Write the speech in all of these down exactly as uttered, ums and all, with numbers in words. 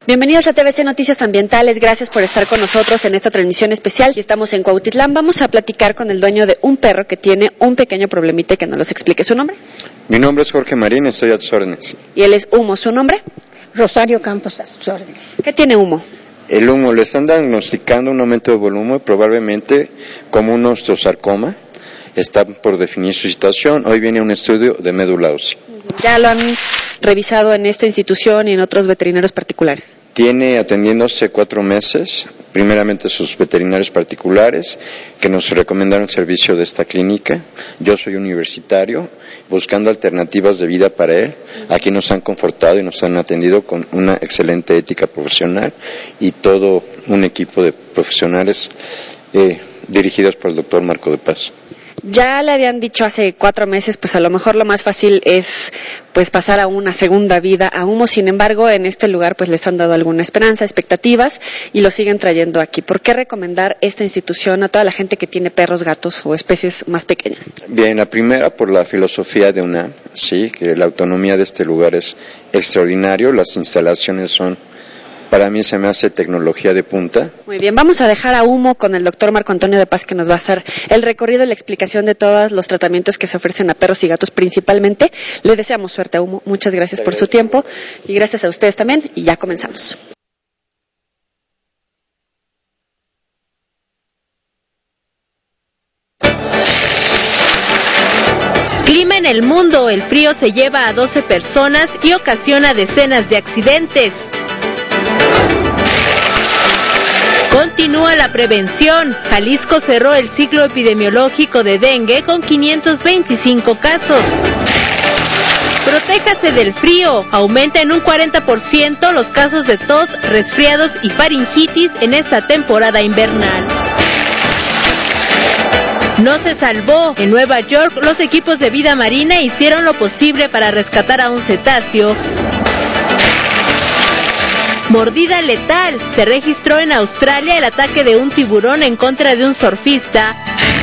Bienvenidos a T V C Noticias Ambientales, gracias por estar con nosotros en esta transmisión especial. Y estamos en Cuautitlán, vamos a platicar con el dueño de un perro que tiene un pequeño problemita y que nos los explique. ¿Su nombre? Mi nombre es Jorge Marín, estoy a tus órdenes. Y él es Humo, ¿su nombre? Rosario Campos, a sus órdenes. ¿Qué tiene Humo? El humo, le están diagnosticando un aumento de volumen, probablemente como un osteosarcoma. Está por definir su situación. Hoy viene un estudio de médula ósea. ¿Ya lo han revisado en esta institución y en otros veterinarios particulares? Tiene atendiéndose cuatro meses, primeramente sus veterinarios particulares, que nos recomendaron el servicio de esta clínica. Yo soy universitario, buscando alternativas de vida para él. Aquí nos han confortado y nos han atendido con una excelente ética profesional y todo un equipo de profesionales eh, dirigidos por el doctor Marco de Paz. Ya le habían dicho hace cuatro meses, pues a lo mejor lo más fácil es pues pasar a una segunda vida a Humo. Sin embargo, en este lugar pues les han dado alguna esperanza, expectativas y lo siguen trayendo aquí. ¿Por qué recomendar esta institución a toda la gente que tiene perros, gatos o especies más pequeñas? Bien, la primera por la filosofía de UNAM, sí, que la autonomía de este lugar es extraordinario, las instalaciones son, para mí se me hace tecnología de punta. Muy bien, vamos a dejar a Humo con el doctor Marco Antonio de Paz, que nos va a hacer el recorrido y la explicación de todos los tratamientos que se ofrecen a perros y gatos principalmente. Le deseamos suerte a Humo, muchas gracias por su tiempo y gracias a ustedes también, y ya comenzamos. Clima en el mundo, el frío se lleva a doce personas y ocasiona decenas de accidentes. Continúa la prevención. Jalisco cerró el ciclo epidemiológico de dengue con quinientos veinticinco casos. Protéjase del frío. Aumenta en un cuarenta por ciento los casos de tos, resfriados y faringitis en esta temporada invernal. No se salvó. En Nueva York, los equipos de vida marina hicieron lo posible para rescatar a un cetáceo. Mordida letal. Se registró en Australia el ataque de un tiburón en contra de un surfista.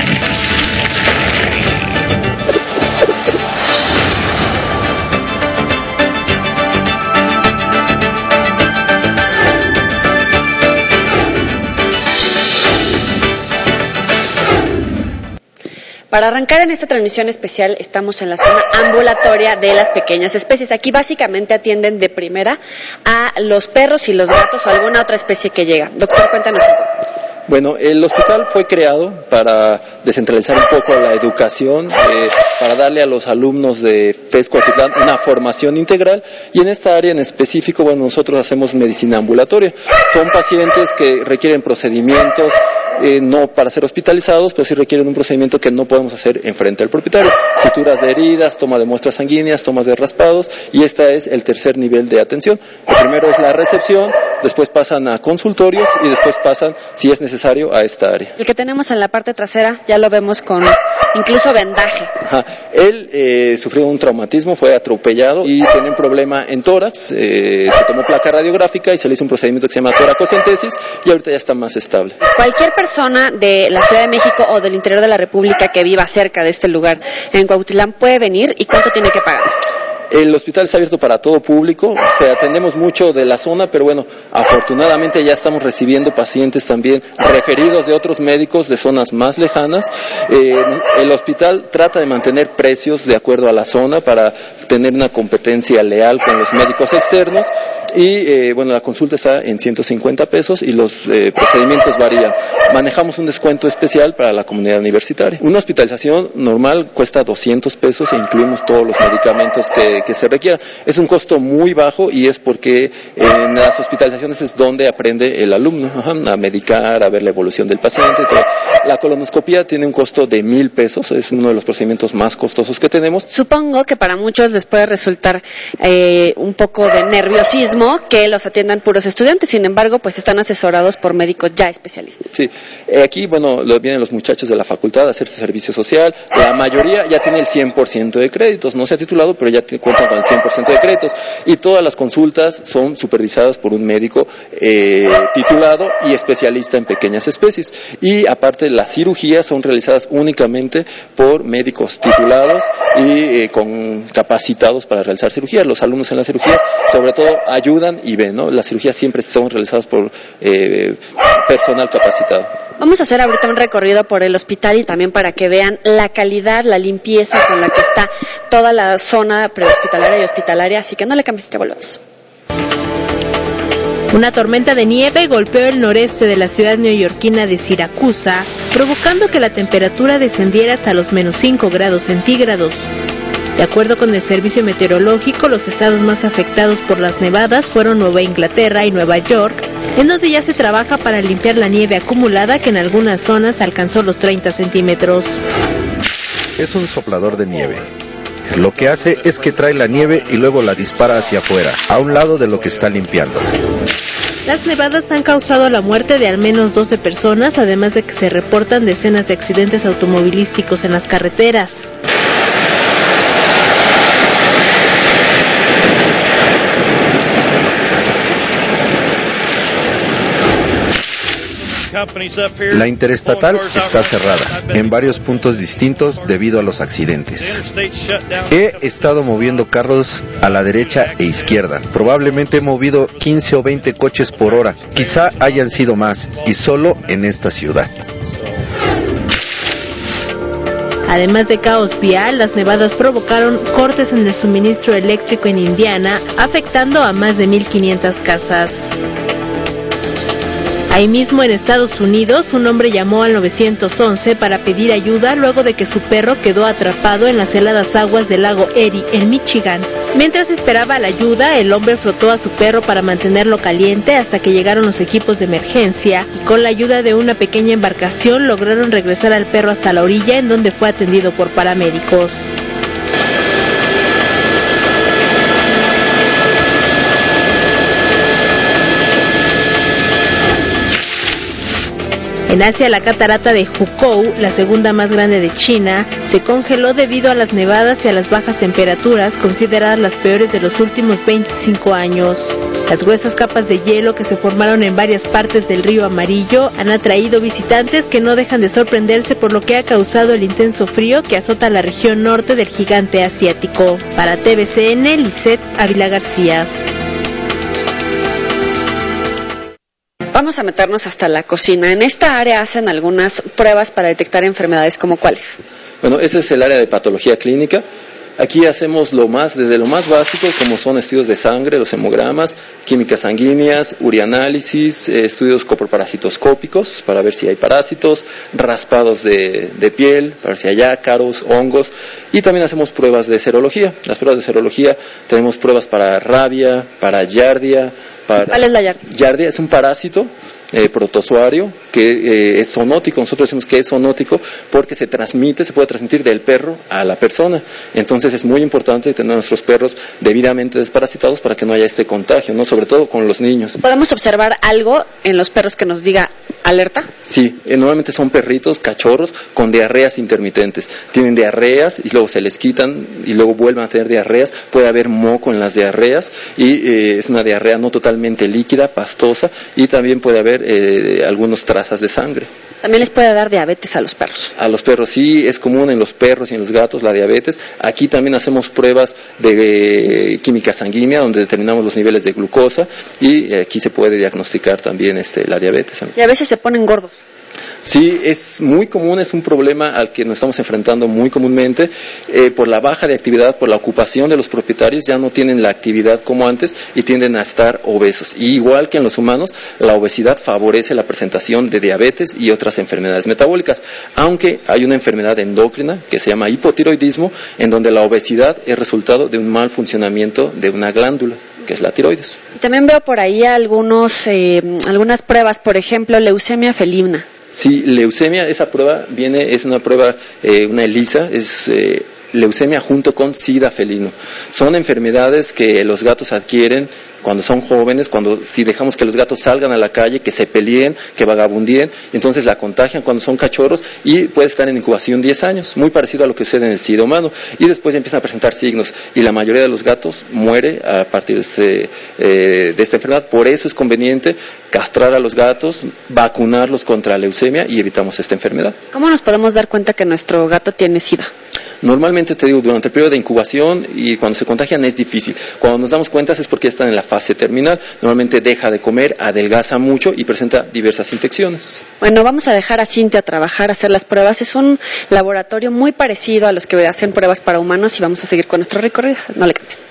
Para arrancar en esta transmisión especial, estamos en la zona ambulatoria de las pequeñas especies. Aquí básicamente atienden de primera a los perros y los gatos o alguna otra especie que llega. Doctor, cuéntanos un poco. Bueno, el hospital fue creado para descentralizar un poco la educación, eh, para darle a los alumnos de FES Cuautitlán una formación integral, y en esta área en específico, bueno, nosotros hacemos medicina ambulatoria. Son pacientes que requieren procedimientos, eh, no para ser hospitalizados, pero sí requieren un procedimiento que no podemos hacer enfrente al propietario. Suturas de heridas, toma de muestras sanguíneas, tomas de raspados, y este es el tercer nivel de atención. El primero es la recepción, después pasan a consultorios y después pasan, si es necesario, a esta área. El que tenemos en la parte trasera ya lo vemos con incluso vendaje. Ajá. Él eh, sufrió un traumatismo, fue atropellado y tiene un problema en tórax, eh, se tomó placa radiográfica y se le hizo un procedimiento que se llama toracocentesis y ahorita ya está más estable. Cualquier persona de la Ciudad de México o del interior de la República que viva cerca de este lugar en Cuautitlán puede venir, ¿y cuánto tiene que pagar? El hospital está abierto para todo público, o sea, atendemos mucho de la zona, pero bueno, afortunadamente ya estamos recibiendo pacientes también referidos de otros médicos de zonas más lejanas. Eh, el hospital trata de mantener precios de acuerdo a la zona para tener una competencia leal con los médicos externos y eh, bueno, la consulta está en ciento cincuenta pesos y los eh, procedimientos varían. Manejamos un descuento especial para la comunidad universitaria. Una hospitalización normal cuesta doscientos pesos e incluimos todos los medicamentos que que se requiera. Es un costo muy bajo y es porque en las hospitalizaciones es donde aprende el alumno ajá, a medicar, a ver la evolución del paciente. Todo. La colonoscopía tiene un costo de mil pesos, es uno de los procedimientos más costosos que tenemos. Supongo que para muchos les puede resultar eh, un poco de nerviosismo que los atiendan puros estudiantes, sin embargo, pues están asesorados por médicos ya especialistas. Sí, aquí, bueno, vienen los muchachos de la facultad a hacer su servicio social, la mayoría ya tiene el cien por ciento de créditos, no se ha titulado, pero ya tiene cuentan con el cien por ciento de créditos y todas las consultas son supervisadas por un médico eh, titulado y especialista en pequeñas especies, y aparte las cirugías son realizadas únicamente por médicos titulados y eh, con capacitados para realizar cirugías. Los alumnos en las cirugías sobre todo ayudan ayudan y ven, ¿no? Las cirugías siempre son realizadas por eh, personal capacitado. Vamos a hacer ahorita un recorrido por el hospital y también para que vean la calidad, la limpieza con la que está toda la zona prehospitalaria y hospitalaria, así que no le cambien, ya volvemos. Una tormenta de nieve golpeó el noreste de la ciudad neoyorquina de Siracusa, provocando que la temperatura descendiera hasta los menos cinco grados centígrados. De acuerdo con el servicio meteorológico, los estados más afectados por las nevadas fueron Nueva Inglaterra y Nueva York, en donde ya se trabaja para limpiar la nieve acumulada que en algunas zonas alcanzó los treinta centímetros. Es un soplador de nieve. Lo que hace es que trae la nieve y luego la dispara hacia afuera, a un lado de lo que está limpiando. Las nevadas han causado la muerte de al menos doce personas, además de que se reportan decenas de accidentes automovilísticos en las carreteras. La interestatal está cerrada en varios puntos distintos debido a los accidentes. He estado moviendo carros a la derecha e izquierda. Probablemente he movido quince o veinte coches por hora. Quizá hayan sido más, y solo en esta ciudad. Además de caos vial, las nevadas provocaron cortes en el suministro eléctrico en Indiana, afectando a más de mil quinientas casas. Ahí mismo en Estados Unidos, un hombre llamó al nueve once para pedir ayuda luego de que su perro quedó atrapado en las heladas aguas del lago Erie, en Michigan. Mientras esperaba la ayuda, el hombre frotó a su perro para mantenerlo caliente hasta que llegaron los equipos de emergencia y con la ayuda de una pequeña embarcación lograron regresar al perro hasta la orilla, en donde fue atendido por paramédicos. En Asia, la catarata de Hukou, la segunda más grande de China, se congeló debido a las nevadas y a las bajas temperaturas, consideradas las peores de los últimos veinticinco años. Las gruesas capas de hielo que se formaron en varias partes del río Amarillo han atraído visitantes que no dejan de sorprenderse por lo que ha causado el intenso frío que azota la región norte del gigante asiático. Para T V C N, Lisette Ávila García. Vamos a meternos hasta la cocina. En esta área hacen algunas pruebas para detectar enfermedades, ¿como cuáles? Bueno, este es el área de patología clínica. Aquí hacemos lo más, desde lo más básico, como son estudios de sangre, los hemogramas, químicas sanguíneas, urianálisis, eh, estudios coproparasitoscópicos para ver si hay parásitos, raspados de, de piel, para ver si hay ácaros, hongos, y también hacemos pruebas de serología. Las pruebas de serología, tenemos pruebas para rabia, para yardia. Para... ¿Cuál es la yardia? Yardia es un parásito eh, protozoario que eh, es zoonótico. Nosotros decimos que es zoonótico porque se transmite, se puede transmitir del perro a la persona. Entonces es muy importante tener a nuestros perros debidamente desparasitados para que no haya este contagio, ¿no? Sobre todo con los niños. ¿Podemos observar algo en los perros que nos diga alerta? Sí, eh, normalmente son perritos, cachorros con diarreas intermitentes. Tienen diarreas y luego se les quitan y luego vuelven a tener diarreas. Puede haber moco en las diarreas y eh, es una diarrea no totalmente líquida, pastosa, y también puede haber eh, algunos trazas de sangre. También les puede dar diabetes a los perros. A los perros sí, es común en los perros y en los gatos la diabetes. Aquí también hacemos pruebas de eh, química sanguínea donde determinamos los niveles de glucosa y eh, aquí se puede diagnosticar también este, la diabetes. Y a veces se ponen gordos. Sí, es muy común, es un problema al que nos estamos enfrentando muy comúnmente, eh, por la baja de actividad, por la ocupación de los propietarios, ya no tienen la actividad como antes y tienden a estar obesos. Y igual que en los humanos, la obesidad favorece la presentación de diabetes y otras enfermedades metabólicas, aunque hay una enfermedad endocrina que se llama hipotiroidismo, en donde la obesidad es resultado de un mal funcionamiento de una glándula, que es la tiroides. También veo por ahí algunos, eh, algunas pruebas, por ejemplo, leucemia felina. Sí, leucemia, esa prueba viene, es una prueba, eh, una ELISA, es eh, leucemia junto con SIDA felino. Son enfermedades que los gatos adquieren cuando son jóvenes, cuando si dejamos que los gatos salgan a la calle, que se peleen, que vagabundeen, entonces la contagian cuando son cachorros y puede estar en incubación diez años, muy parecido a lo que sucede en el SIDA humano, y después empiezan a presentar signos y la mayoría de los gatos muere a partir de, este, eh, de esta enfermedad. Por eso es conveniente castrar a los gatos, vacunarlos contra la leucemia y evitamos esta enfermedad. ¿Cómo nos podemos dar cuenta que nuestro gato tiene SIDA? Normalmente, te digo, durante el periodo de incubación y cuando se contagian es difícil. Cuando nos damos cuenta es porque están en la fase terminal. Normalmente deja de comer, adelgaza mucho y presenta diversas infecciones. Bueno, vamos a dejar a Cintia trabajar, a hacer las pruebas. Es un laboratorio muy parecido a los que hacen pruebas para humanos y vamos a seguir con nuestro recorrido. No le cambien.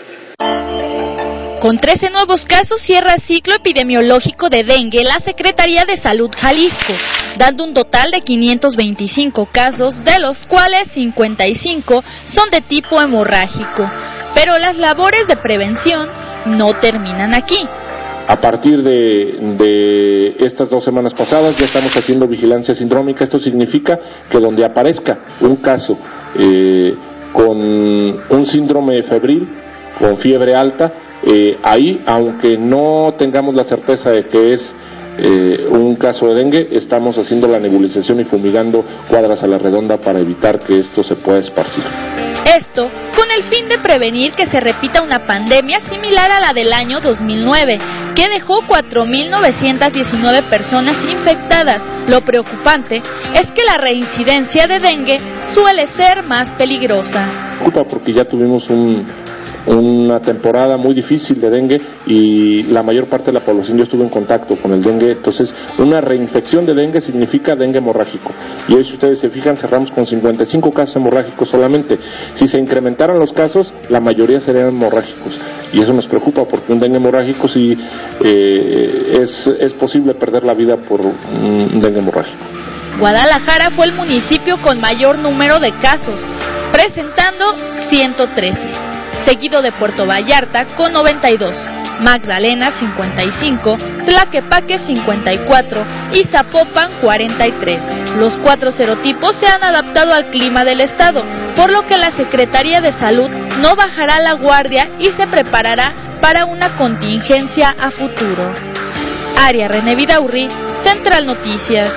Con trece nuevos casos cierra el ciclo epidemiológico de dengue la Secretaría de Salud Jalisco, dando un total de quinientos veinticinco casos, de los cuales cincuenta y cinco son de tipo hemorrágico. Pero las labores de prevención no terminan aquí. A partir de, de estas dos semanas pasadas ya estamos haciendo vigilancia sindrómica. Esto significa que donde aparezca un caso eh, con un síndrome febril, con fiebre alta, eh, ahí, aunque no tengamos la certeza de que es eh, un caso de dengue, estamos haciendo la nebulización y fumigando cuadras a la redonda para evitar que esto se pueda esparcir. Esto con el fin de prevenir que se repita una pandemia similar a la del año dos mil nueve, que dejó cuatro mil novecientas diecinueve personas infectadas. Lo preocupante es que la reincidencia de dengue suele ser más peligrosa. Porque ya tuvimos un, una temporada muy difícil de dengue y la mayor parte de la población ya estuvo en contacto con el dengue. Entonces, una reinfección de dengue significa dengue hemorrágico. Y hoy, si ustedes se fijan, cerramos con cincuenta y cinco casos hemorrágicos solamente. Si se incrementaran los casos, la mayoría serían hemorrágicos. Y eso nos preocupa porque un dengue hemorrágico sí eh, es, es posible perder la vida por un dengue hemorrágico. Guadalajara fue el municipio con mayor número de casos, presentando ciento trece. Seguido de Puerto Vallarta con noventa y dos, Magdalena cincuenta y cinco, Tlaquepaque cincuenta y cuatro y Zapopan cuarenta y tres. Los cuatro serotipos se han adaptado al clima del estado, por lo que la Secretaría de Salud no bajará la guardia y se preparará para una contingencia a futuro. Aria René Vidaurri, Central Noticias.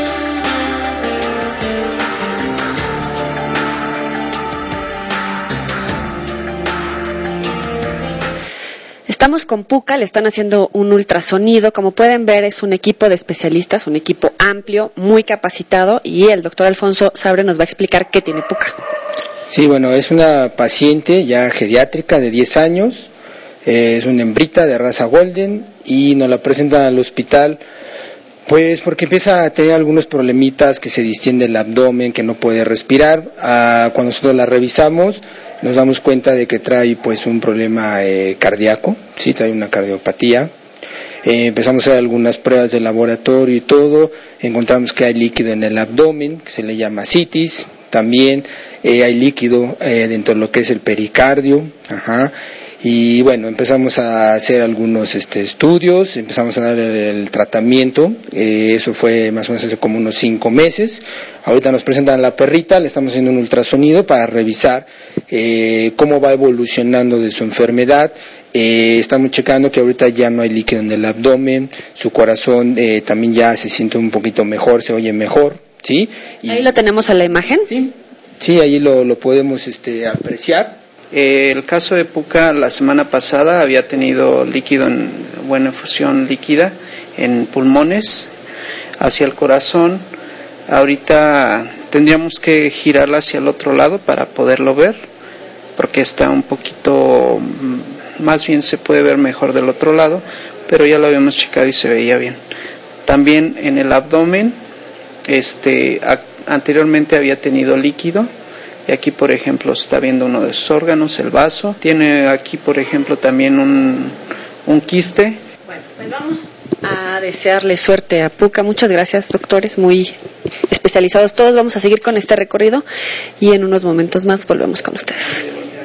Estamos con Puca, le están haciendo un ultrasonido. Como pueden ver, es un equipo de especialistas, un equipo amplio, muy capacitado, y el doctor Alfonso Sabre nos va a explicar qué tiene Puca. Sí, bueno, es una paciente ya geriátrica de diez años, eh, es una hembrita de raza Golden y nos la presentan al hospital pues porque empieza a tener algunos problemitas, que se distiende el abdomen, que no puede respirar. Ah, cuando nosotros la revisamos, nos damos cuenta de que trae pues un problema eh, cardíaco, sí, trae una cardiopatía. Eh, empezamos a hacer algunas pruebas de laboratorio y todo, encontramos que hay líquido en el abdomen, que se le llama citis, también eh, hay líquido eh, dentro de lo que es el pericardio, ajá. Y bueno, empezamos a hacer algunos este, estudios, empezamos a dar el, el tratamiento, eh, eso fue más o menos hace como unos cinco meses. Ahorita nos presentan a la perrita, le estamos haciendo un ultrasonido para revisar eh, cómo va evolucionando de su enfermedad. Eh, estamos checando que ahorita ya no hay líquido en el abdomen, su corazón eh, también ya se siente un poquito mejor, se oye mejor, ¿sí? Y, ahí lo tenemos a la imagen. Sí, sí, ahí lo, lo podemos este, apreciar. Eh, el caso de Puca la semana pasada había tenido líquido en buena efusión líquida en pulmones hacia el corazón. Ahorita tendríamos que girarla hacia el otro lado para poderlo ver, porque está un poquito, más bien se puede ver mejor del otro lado, pero ya lo habíamos checado y se veía bien. También en el abdomen, este, a, anteriormente había tenido líquido. Y aquí, por ejemplo, se está viendo uno de sus órganos, el vaso. Tiene aquí, por ejemplo, también un, un quiste. Bueno, pues vamos a desearle suerte a Puca. Muchas gracias, doctores, muy especializados todos. Vamos a seguir con este recorrido y en unos momentos más volvemos con ustedes.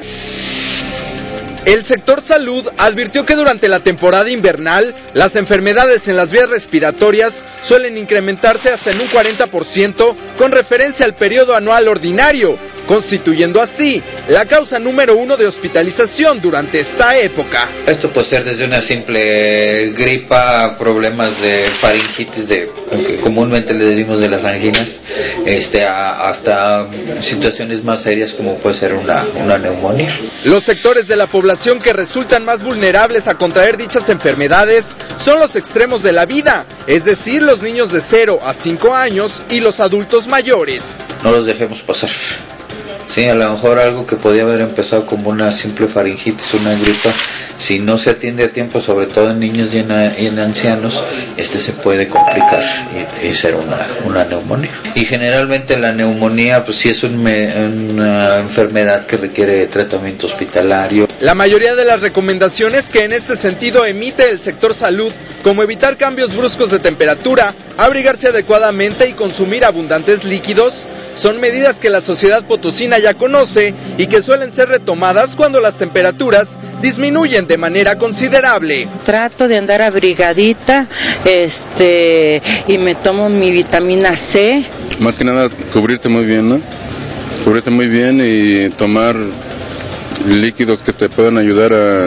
El sector salud advirtió que durante la temporada invernal las enfermedades en las vías respiratorias suelen incrementarse hasta en un cuarenta por ciento con referencia al periodo anual ordinario, constituyendo así la causa número uno de hospitalización durante esta época. Esto puede ser desde una simple gripa, problemas de faringitis, de que comúnmente le decimos de las anginas, este, a, hasta situaciones más serias como puede ser una, una neumonía. Los sectores de la población que resultan más vulnerables a contraer dichas enfermedades son los extremos de la vida, es decir, los niños de cero a cinco años y los adultos mayores. No los dejemos pasar. Sí, a lo mejor algo que podía haber empezado como una simple faringitis, una gripa, si no se atiende a tiempo, sobre todo en niños y en, y en ancianos, este se puede complicar y, y ser una, una neumonía. Y generalmente la neumonía, pues sí es un me, una enfermedad que requiere tratamiento hospitalario. La mayoría de las recomendaciones que en este sentido emite el sector salud, como evitar cambios bruscos de temperatura, abrigarse adecuadamente y consumir abundantes líquidos, son medidas que la sociedad potosina ya conoce y que suelen ser retomadas cuando las temperaturas disminuyen de manera considerable. Trato de andar abrigadita, este, y me tomo mi vitamina C. Más que nada cubrirte muy bien, ¿no? Cubrirte muy bien y tomar líquidos que te puedan ayudar a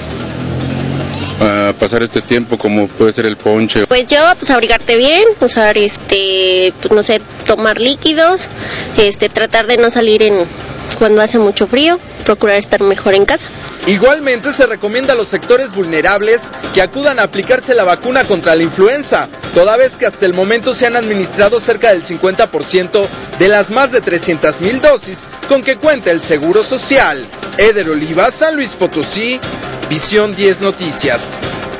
a pasar este tiempo, como puede ser el ponche. Pues yo, pues abrigarte bien, usar este, pues, no sé, tomar líquidos, este, tratar de no salir en cuando hace mucho frío, procurar estar mejor en casa. Igualmente se recomienda a los sectores vulnerables que acudan a aplicarse la vacuna contra la influenza, toda vez que hasta el momento se han administrado cerca del cincuenta por ciento de las más de trescientas mil dosis con que cuenta el Seguro Social. Eder Oliva, San Luis Potosí, Visión diez Noticias.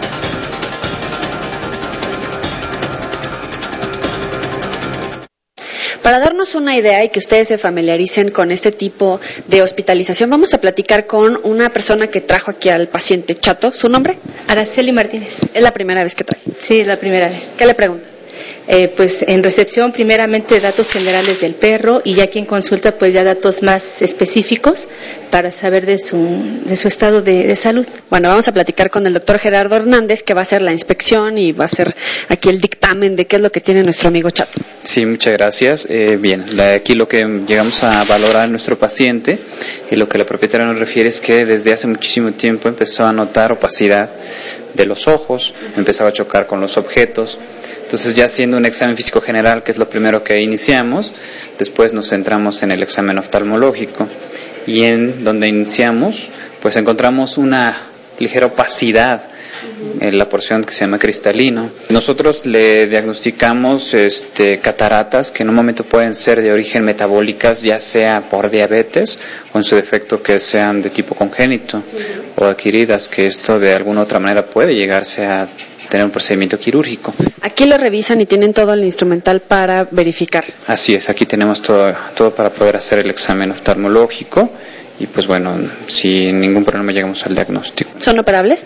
Para darnos una idea y que ustedes se familiaricen con este tipo de hospitalización, vamos a platicar con una persona que trajo aquí al paciente chato. ¿Su nombre? Araceli Martínez. ¿Es la primera vez que trae? Sí, es la primera vez. ¿Qué le pregunta? Eh, pues en recepción primeramente datos generales del perro y ya aquí en consulta pues ya datos más específicos para saber de su, de su estado de, de salud. Bueno, vamos a platicar con el doctor Gerardo Hernández, que va a hacer la inspección y va a hacer aquí el dictamen de qué es lo que tiene nuestro amigo chato. Sí, muchas gracias. Eh, bien, la, aquí lo que llegamos a valorar en nuestro paciente y lo que la propietaria nos refiere es que desde hace muchísimo tiempo empezó a notar opacidad de los ojos, empezaba a chocar con los objetos. Entonces, ya haciendo un examen físico general, que es lo primero que iniciamos, después nos centramos en el examen oftalmológico y en donde iniciamos, pues encontramos una ligera opacidad en la porción que se llama cristalino. Nosotros le diagnosticamos este, cataratas que en un momento pueden ser de origen metabólicas, ya sea por diabetes o en su defecto que sean de tipo congénito o adquiridas, que esto de alguna otra manera puede llegarse a tener un procedimiento quirúrgico. Aquí lo revisan y tienen todo el instrumental para verificar. Así es, aquí tenemos todo, todo para poder hacer el examen oftalmológico y pues bueno, sin ningún problema llegamos al diagnóstico. ¿Son operables?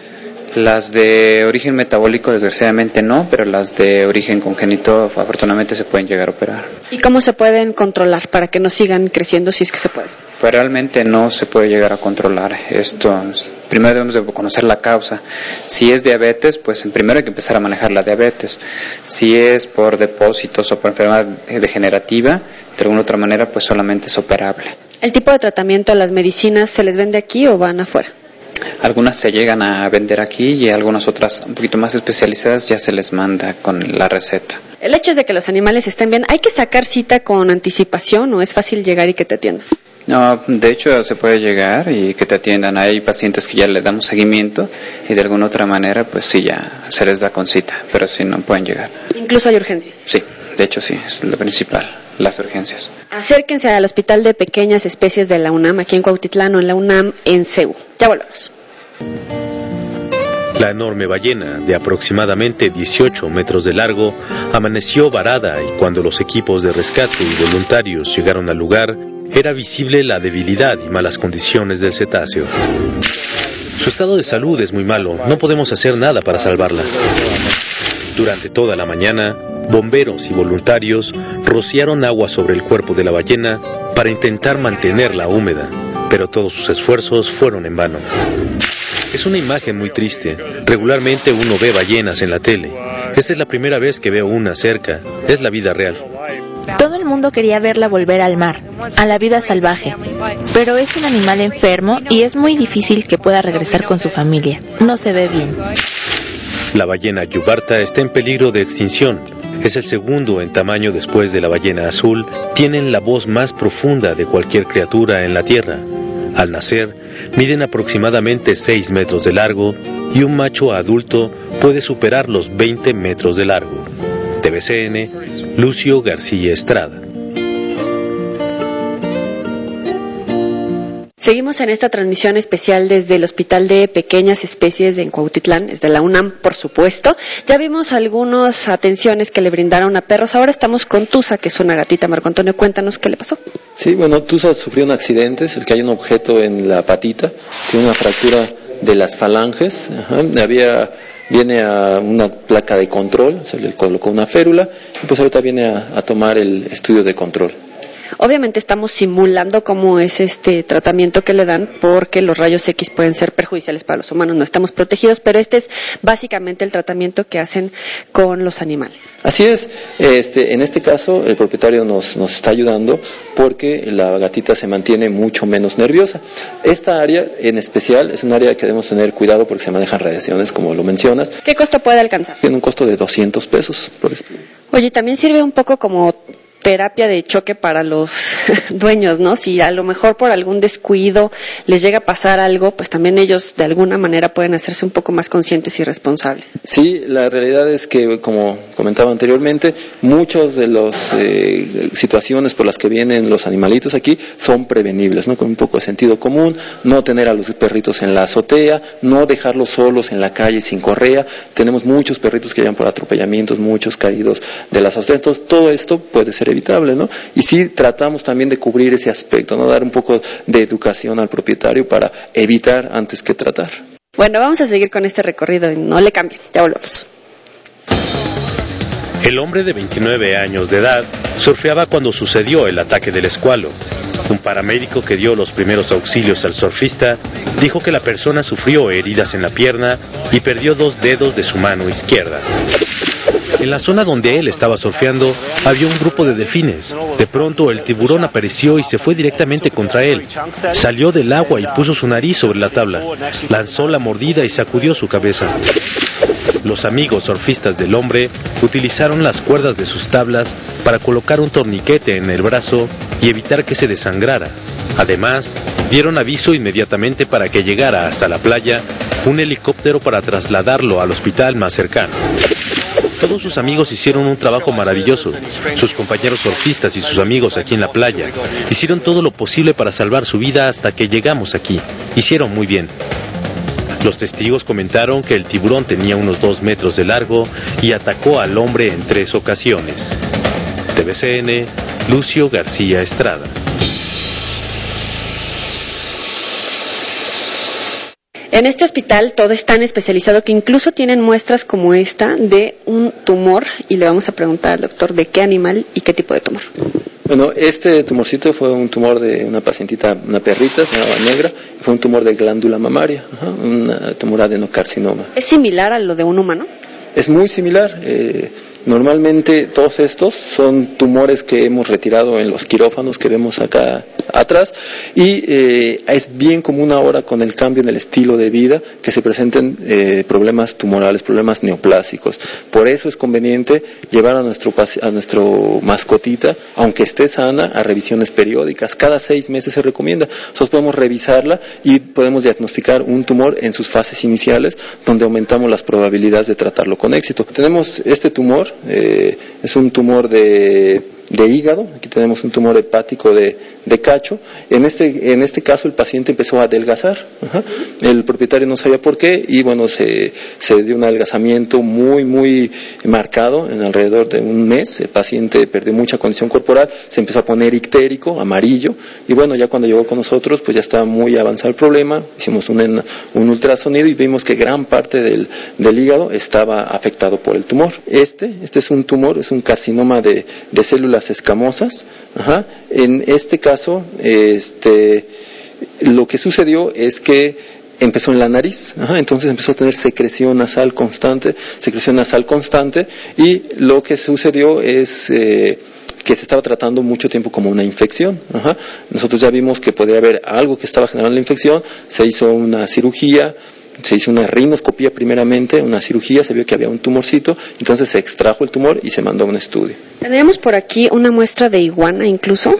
Las de origen metabólico desgraciadamente no, pero las de origen congénito afortunadamente se pueden llegar a operar. ¿Y cómo se pueden controlar para que no sigan creciendo si es que se puede? Pues realmente no se puede llegar a controlar esto. Primero debemos de conocer la causa. Si es diabetes, pues primero hay que empezar a manejar la diabetes. Si es por depósitos o por enfermedad degenerativa, de alguna otra manera, pues solamente es operable. ¿El tipo de tratamiento, las medicinas, se les vende aquí o van afuera? Algunas se llegan a vender aquí y algunas otras un poquito más especializadas ya se les manda con la receta. El hecho es de que los animales estén bien. ¿Hay que sacar cita con anticipación o es fácil llegar y que te atiendan? No, de hecho se puede llegar y que te atiendan. Hay pacientes que ya le damos seguimiento y de alguna otra manera pues sí ya se les da con cita, pero sí no pueden llegar. ¿Incluso hay urgencias? Sí, de hecho sí, es lo principal, las urgencias. Acérquense al Hospital de Pequeñas Especies de la UNAM, aquí en Cuautitlán o en la UNAM en C E U. Ya volvemos. La enorme ballena, de aproximadamente dieciocho metros de largo, amaneció varada y cuando los equipos de rescate y voluntarios llegaron al lugar, era visible la debilidad y malas condiciones del cetáceo. Su estado de salud es muy malo, no podemos hacer nada para salvarla. Durante toda la mañana, bomberos y voluntarios rociaron agua sobre el cuerpo de la ballena para intentar mantenerla húmeda, pero todos sus esfuerzos fueron en vano. Es una imagen muy triste. Regularmente uno ve ballenas en la tele. Esta es la primera vez que veo una cerca. Es la vida real. Todo el mundo quería verla volver al mar, a la vida salvaje. Pero es un animal enfermo y es muy difícil que pueda regresar con su familia. No se ve bien. La ballena yubarta está en peligro de extinción. Es el segundo en tamaño después de la ballena azul. Tienen la voz más profunda de cualquier criatura en la Tierra. Al nacer, miden aproximadamente seis metros de largo y un macho adulto puede superar los veinte metros de largo. T V C N, Lucio García Estrada. Seguimos en esta transmisión especial desde el Hospital de Pequeñas Especies en Cuautitlán, desde la UNAM, por supuesto. Ya vimos algunas atenciones que le brindaron a perros. Ahora estamos con Tusa, que es una gatita. Marco Antonio, cuéntanos qué le pasó. Sí, bueno, Tusa sufrió un accidente, es el que hay un objeto en la patita, tiene una fractura de las falanges, ajá, había... Viene a una placa de control, se le colocó una férula y pues ahorita viene a, a tomar el estudio de control. Obviamente estamos simulando cómo es este tratamiento que le dan porque los rayos X pueden ser perjudiciales para los humanos, no estamos protegidos, pero este es básicamente el tratamiento que hacen con los animales. Así es, este, en este caso el propietario nos, nos está ayudando porque la gatita se mantiene mucho menos nerviosa. Esta área en especial es un área que debemos tener cuidado porque se manejan radiaciones, como lo mencionas. ¿Qué costo puede alcanzar? Tiene un costo de doscientos pesos. Por Oye, también sirve un poco como terapia de choque para los dueños, ¿no? Si a lo mejor por algún descuido les llega a pasar algo, pues también ellos de alguna manera pueden hacerse un poco más conscientes y responsables. Sí, la realidad es que, como comentaba anteriormente, muchas de las eh, situaciones por las que vienen los animalitos aquí son prevenibles, ¿no? Con un poco de sentido común, no tener a los perritos en la azotea, no dejarlos solos en la calle sin correa. Tenemos muchos perritos que llevan por atropellamientos, muchos caídos de las azoteas. Entonces, todo esto puede ser evitable, ¿no? Y sí tratamos también de cubrir ese aspecto, ¿no? Dar un poco de educación al propietario para evitar antes que tratar. Bueno, vamos a seguir con este recorrido, no le cambien, ya volvemos. El hombre de veintinueve años de edad surfeaba cuando sucedió el ataque del escualo. Un paramédico que dio los primeros auxilios al surfista dijo que la persona sufrió heridas en la pierna y perdió dos dedos de su mano izquierda. En la zona donde él estaba surfeando había un grupo de delfines. De pronto el tiburón apareció y se fue directamente contra él. Salió del agua y puso su nariz sobre la tabla. Lanzó la mordida y sacudió su cabeza. Los amigos surfistas del hombre utilizaron las cuerdas de sus tablas para colocar un torniquete en el brazo y evitar que se desangrara. Además, dieron aviso inmediatamente para que llegara hasta la playa un helicóptero para trasladarlo al hospital más cercano. Todos sus amigos hicieron un trabajo maravilloso. Sus compañeros surfistas y sus amigos aquí en la playa hicieron todo lo posible para salvar su vida hasta que llegamos aquí. Hicieron muy bien. Los testigos comentaron que el tiburón tenía unos dos metros de largo y atacó al hombre en tres ocasiones. T V C N, Lucio García Estrada. En este hospital todo es tan especializado que incluso tienen muestras como esta de un tumor y le vamos a preguntar al doctor de qué animal y qué tipo de tumor. Bueno, este tumorcito fue un tumor de una pacientita, una perrita, se llamaba Negra, fue un tumor de glándula mamaria, ajá, un tumor adenocarcinoma. ¿Es similar a lo de un humano? Es muy similar. Eh, Normalmente todos estos son tumores que hemos retirado en los quirófanos que vemos acá atrás y eh, es bien común ahora con el cambio en el estilo de vida que se presenten eh, problemas tumorales, problemas neoplásicos. Por eso es conveniente llevar a nuestro, a nuestro mascotita, aunque esté sana, a revisiones periódicas. Cada seis meses se recomienda. Nosotros podemos revisarla y podemos diagnosticar un tumor en sus fases iniciales donde aumentamos las probabilidades de tratarlo con éxito. Tenemos este tumor. Eh, es un tumor de, de hígado, aquí tenemos un tumor hepático de, de cacho. En este, en este caso el paciente empezó a adelgazar, ajá. El propietario no sabía por qué y bueno, se, se dio un adelgazamiento muy, muy marcado en alrededor de un mes. El paciente perdió mucha condición corporal, se empezó a poner ictérico, amarillo y bueno, ya cuando llegó con nosotros pues ya estaba muy avanzado el problema, hicimos un, un ultrasonido y vimos que gran parte del, del hígado estaba afectado por el tumor. Este, este es un tumor, es un carcinoma de, de células escamosas, ajá. En este caso, este, lo que sucedió es que empezó en la nariz, ajá, entonces empezó a tener secreción nasal constante, secreción nasal constante, y lo que sucedió es eh, que se estaba tratando mucho tiempo como una infección. Ajá. Nosotros ya vimos que podría haber algo que estaba generando la infección, se hizo una cirugía, se hizo una rinoscopía primeramente, una cirugía, se vio que había un tumorcito, entonces se extrajo el tumor y se mandó a un estudio. Tenemos por aquí una muestra de iguana incluso.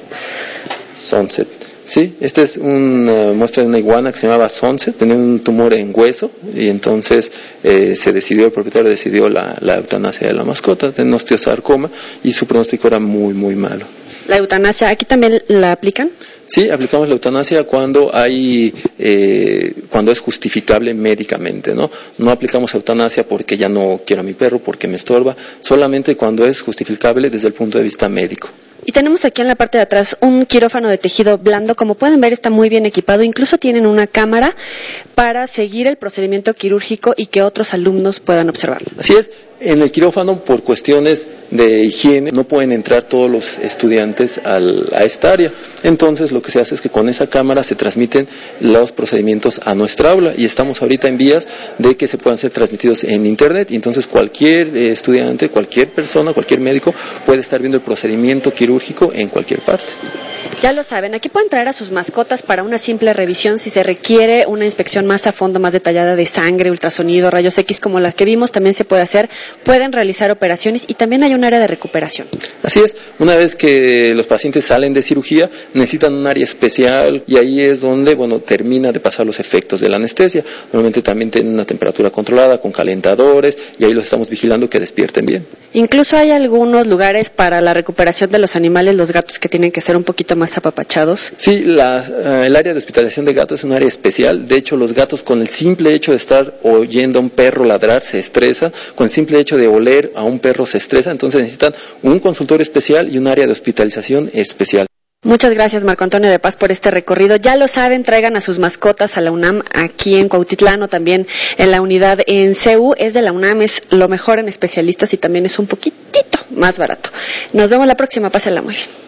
Sunset. Sí, esta es una muestra de una iguana que se llamaba Sunset, tenía un tumor en hueso y entonces eh, se decidió, el propietario decidió la, la eutanasia de la mascota, tenía osteosarcoma y su pronóstico era muy, muy malo. ¿La eutanasia aquí también la aplican? Sí, aplicamos la eutanasia cuando hay, eh, cuando es justificable médicamente, ¿no? No aplicamos eutanasia porque ya no quiero a mi perro, porque me estorba, solamente cuando es justificable desde el punto de vista médico. Y tenemos aquí en la parte de atrás un quirófano de tejido blando. Como pueden ver, está muy bien equipado. Incluso tienen una cámara para seguir el procedimiento quirúrgico y que otros alumnos puedan observarlo. Así es. En el quirófano, por cuestiones de higiene, no pueden entrar todos los estudiantes al, a esta área. Entonces, lo que se hace es que con esa cámara se transmiten los procedimientos a nuestra aula y estamos ahorita en vías de que se puedan ser transmitidos en Internet. Y entonces, cualquier eh, estudiante, cualquier persona, cualquier médico puede estar viendo el procedimiento quirúrgico en cualquier parte. Ya lo saben, aquí pueden traer a sus mascotas para una simple revisión si se requiere una inspección más a fondo, más detallada de sangre, ultrasonido, rayos X como las que vimos, también se puede hacer. Pueden realizar operaciones y también hay un área de recuperación. Así es, una vez que los pacientes salen de cirugía necesitan un área especial y ahí es donde, bueno, termina de pasar los efectos de la anestesia. Normalmente también tienen una temperatura controlada con calentadores y ahí los estamos vigilando que despierten bien. Incluso hay algunos lugares para la recuperación de los animales, los gatos que tienen que ser un poquito más apapachados. Sí, la, uh, el área de hospitalización de gatos es un área especial. De hecho, los gatos con el simple hecho de estar oyendo a un perro ladrar se estresan, con el simple hecho de oler a un perro se estresa, entonces necesitan un consultorio especial y un área de hospitalización especial. Muchas gracias, Marco Antonio de Paz, por este recorrido. Ya lo saben, traigan a sus mascotas a la UNAM aquí en Cuautitlán o también en la unidad en C U. Es de la UNAM, es lo mejor en especialistas y también es un poquitito más barato. Nos vemos la próxima, pásenla muy bien.